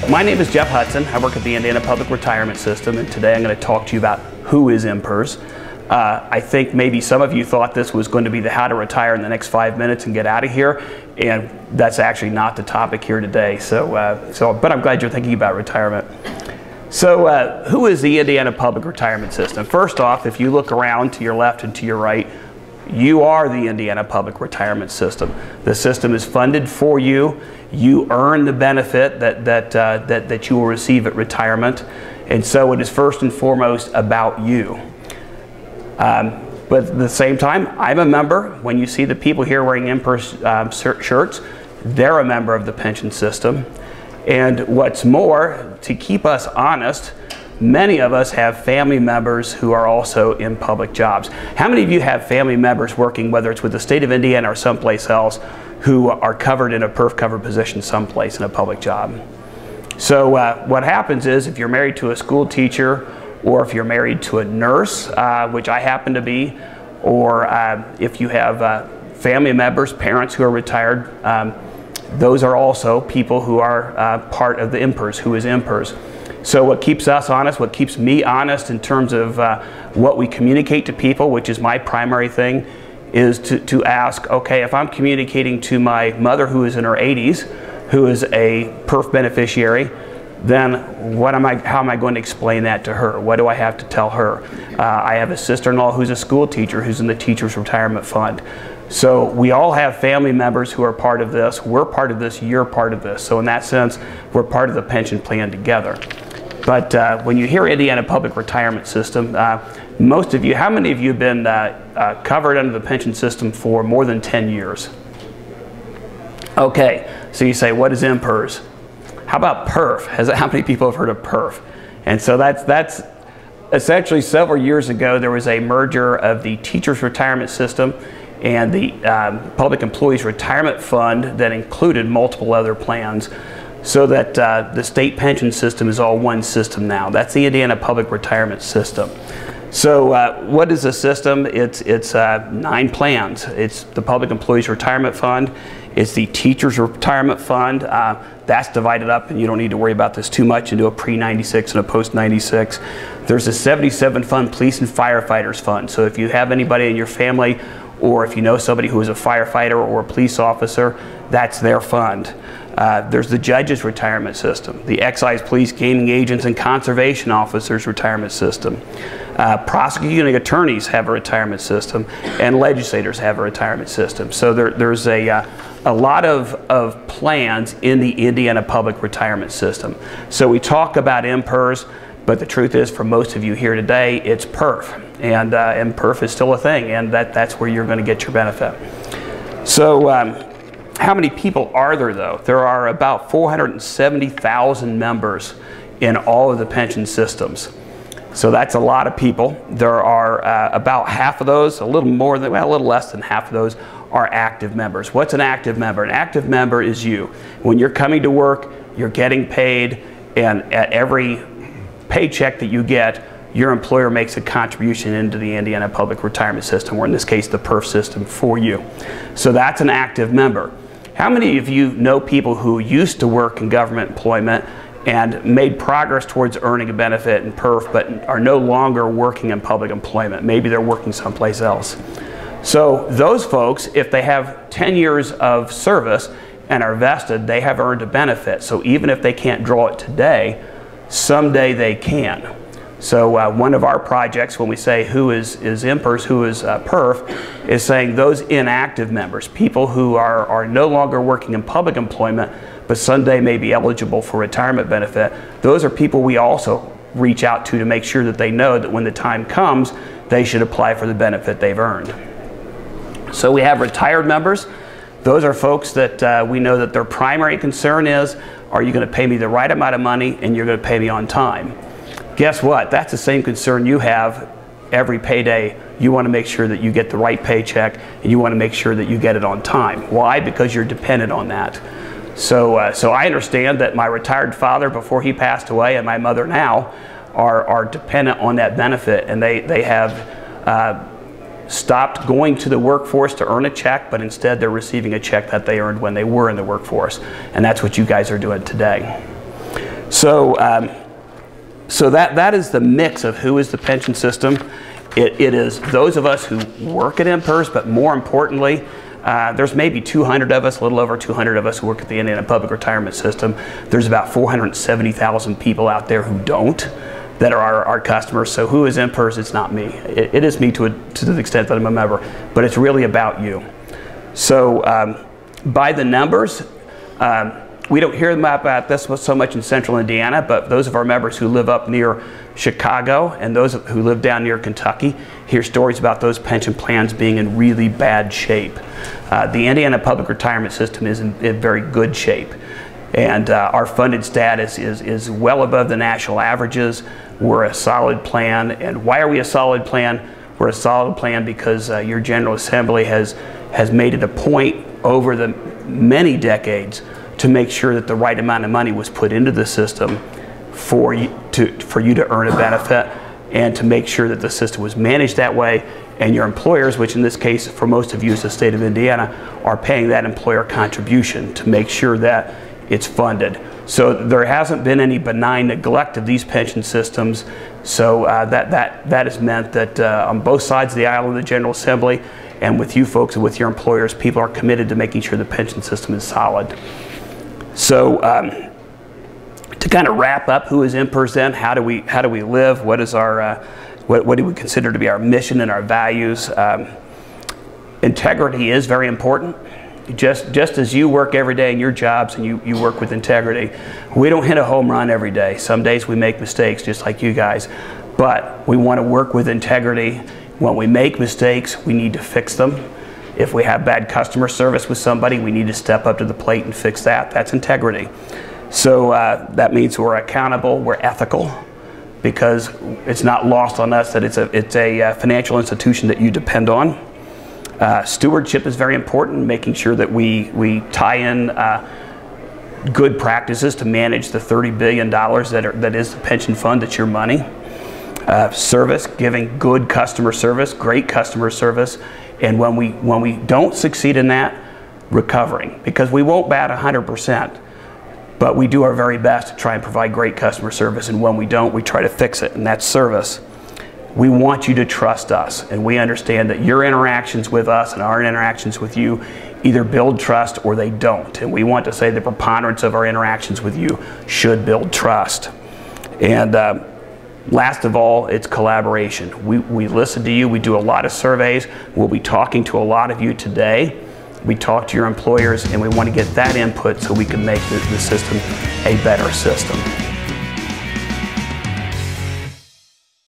My name is Jeff Hutson. I work at the Indiana Public Retirement System, and today I'm going to talk to you about who is INPRS. I think maybe some of you thought this was going to be the how to retire in the next 5 minutes and get out of here, and that's actually not the topic here today. But I'm glad you're thinking about retirement. So who is the Indiana Public Retirement System? First off, if you look around to your left and to your right, you are the Indiana Public Retirement System. The system is funded for you. You earn the benefit that you will receive at retirement. And so it is first and foremost about you. But at the same time, I'm a member. When you see the people here wearing INPRS shirts, they're a member of the pension system. And what's more, to keep us honest, many of us have family members who are also in public jobs. How many of you have family members working, whether it's with the state of Indiana or someplace else, who are covered in a PERF covered position someplace in a public job? So what happens is, if you're married to a school teacher, or if you're married to a nurse, which I happen to be, or if you have family members, parents who are retired, those are also people who are part of the INPRS, who is INPRS. So what keeps us honest, what keeps me honest in terms of what we communicate to people, which is my primary thing, is to ask, okay, if I'm communicating to my mother who is in her 80s, who is a PERF beneficiary, then how am I going to explain that to her? What do I have to tell her? I have a sister-in-law who's a school teacher who's in the Teacher's Retirement Fund. So we all have family members who are part of this. We're part of this, you're part of this. So in that sense, we're part of the pension plan together. But when you hear Indiana Public Retirement System, most of you, how many of you have been covered under the pension system for more than 10 years? Okay, so you say, what is INPRS? How about PERF? How many people have heard of PERF? And so that's essentially several years ago, there was a merger of the Teacher's Retirement System and the Public Employees Retirement Fund that included multiple other plans, so that the state pension system is all one system now. That's the Indiana Public Retirement System. So what is the system? It's 9 plans. It's the Public Employees Retirement Fund. It's the Teacher's Retirement Fund. That's divided up, and you don't need to worry about this too much, into a pre-96 and a post-96. There's a 77 fund Police and Firefighters Fund. So if you have anybody in your family, or if you know somebody who is a firefighter or a police officer, that's their fund. There's the Judges Retirement System, the Excise, Police, Gaming Agents, and Conservation Officers Retirement System. Prosecuting attorneys have a retirement system, and legislators have a retirement system. So there's a lot of plans in the Indiana Public Retirement System. So we talk about INPRS, but the truth is, for most of you here today, it's PERF. And PERF is still a thing, and that's where you're going to get your benefit. So how many people are there, though? There are about 470,000 members in all of the pension systems. So that's a lot of people. There are about half of those, a little less than half of those, are active members. What's an active member? An active member is you. When you're coming to work, you're getting paid, and at every paycheck that you get, your employer makes a contribution into the Indiana Public Retirement System, or in this case, the PERF system for you. So that's an active member. How many of you know people who used to work in government employment and made progress towards earning a benefit in PERF, but are no longer working in public employment? Maybe they're working someplace else. So those folks, if they have 10 years of service and are vested, they have earned a benefit. So even if they can't draw it today, someday they can. So one of our projects, when we say who is INPRS, who is PERF, is saying those inactive members, people who are no longer working in public employment, but someday may be eligible for retirement benefit. Those are people we also reach out to make sure that they know that when the time comes, they should apply for the benefit they've earned. So we have retired members. Those are folks that we know that their primary concern is, are you going to pay me the right amount of money and you're going to pay me on time? Guess what? That's the same concern you have every payday. You want to make sure that you get the right paycheck, and you want to make sure that you get it on time. Why? Because you're dependent on that. So I understand that my retired father, before he passed away, and my mother now, are dependent on that benefit, and they have stopped going to the workforce to earn a check, but instead they're receiving a check that they earned when they were in the workforce. And that's what you guys are doing today. So, so that is the mix of who is the pension system. It is those of us who work at INPRS, but more importantly, there's maybe 200 of us, a little over 200 of us who work at the Indiana Public Retirement System. There's about 470,000 people out there who don't, that are our customers. So who is INPRS? It's not me. It is me to the extent that I'm a member, but it's really about you. So by the numbers, we don't hear about this so much in central Indiana, but those of our members who live up near Chicago and those who live down near Kentucky hear stories about those pension plans being in really bad shape. The Indiana Public Retirement System is in very good shape. And our funded status is well above the national averages. We're a solid plan. And why are we a solid plan? We're a solid plan because your General Assembly has made it a point over the many decades to make sure that the right amount of money was put into the system for you to earn a benefit, and to make sure that the system was managed that way, and your employers, which in this case for most of you is the state of Indiana, are paying that employer contribution to make sure that it's funded. So there hasn't been any benign neglect of these pension systems. So that has meant that on both sides of the aisle in the General Assembly, and with you folks and with your employers, people are committed to making sure the pension system is solid. So to kind of wrap up, who is INPRS then? How do we live? What is our what do we consider to be our mission and our values? Integrity is very important. Just as you work every day in your jobs and you work with integrity, we don't hit a home run every day. Some days we make mistakes just like you guys, but we want to work with integrity. When we make mistakes, we need to fix them. If we have bad customer service with somebody, we need to step up to the plate and fix that. That's integrity. So that means we're accountable, we're ethical, because it's not lost on us that it's a financial institution that you depend on. Stewardship is very important, making sure that we tie in good practices to manage the $30 billion that is the pension fund, that's your money. Service, giving good customer service, great customer service, and when we don't succeed in that, recovering, because we won't bat 100%, but we do our very best to try and provide great customer service, and when we don't, we try to fix it, and that's service. We want you to trust us, and we understand that your interactions with us and our interactions with you either build trust or they don't, and we want to say the preponderance of our interactions with you should build trust. And last of all, it's collaboration. We listen to you, we do a lot of surveys, we'll be talking to a lot of you today. We talk to your employers, and we want to get that input so we can make the system a better system.